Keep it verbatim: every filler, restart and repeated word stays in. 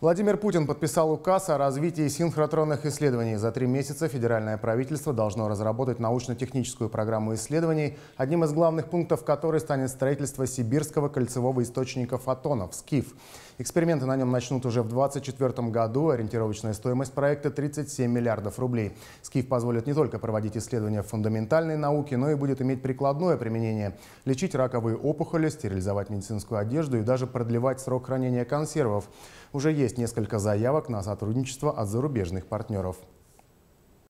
Владимир Путин подписал указ о развитии синхротронных исследований. За три месяца федеральное правительство должно разработать научно-техническую программу исследований, одним из главных пунктов которой станет строительство сибирского кольцевого источника фотонов «Скиф». Эксперименты на нем начнут уже в две тысячи двадцать четвёртом году. Ориентировочная стоимость проекта – тридцать семь миллиардов рублей. «Скиф» позволит не только проводить исследования в фундаментальной науке, но и будет иметь прикладное применение – лечить раковые опухоли, стерилизовать медицинскую одежду и даже продлевать срок хранения консервов. Уже есть несколько заявок на сотрудничество от зарубежных партнеров.